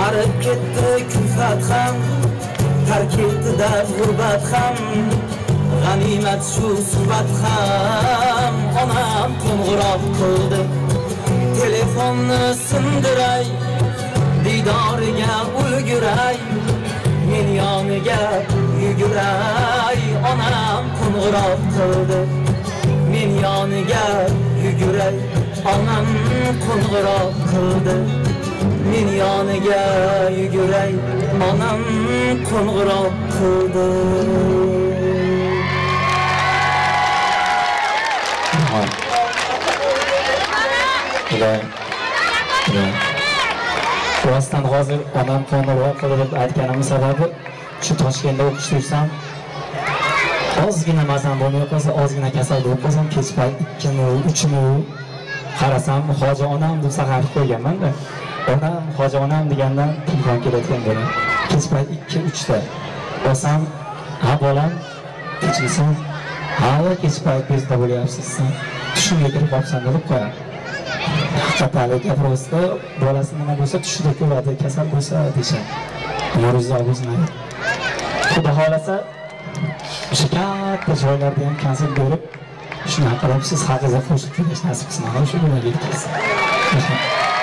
arib ketdi kulfat ham, tark etdi dard g'urbat ham, g'animat shu suhbat ham. Onam qo'ng'iroq qildi, telefonni sindiray, diydoriga ulguray, men yoniga yuguray. Onam qo'ng'iroq qildi, men yoniga yuguray. Onam qo'ng'iroq qildi, men yoniga yuguray. Onam qo'ng'iroq qildi. Rostdan hozir onam qo'ng'iroq qildi deb aytganim sababi shu Toshkentda o'qishda yursam, ozgina mazam bo'lmay qolsa, ozgina kasal bo'lib qolsam, kech payt 2mi, 3mi qarasam, hoji onam deb chaqirib qo'yganman-da. Onam, hoji onam degandan telefon kelayotgan bo'ladi. Kech payt 2-3 ta. Bo'lsam, "Ha bolam, kechiksan. Ha, kech payt bezda bo'lyapsiz. Tushimga kirib qolsan" deb qo'yadi. Haqiqatalik gaprosda bolasi nima bo'lsa tushida ko'radi, kasal bo'lsa deyshadi. Ma'ruza o'zini. Xudo xolasa o'sha katta joylarda ham konsert berib, shuni haqida siz haqingizda qo'shib kelish nasib qilsin. Shu bilan birga.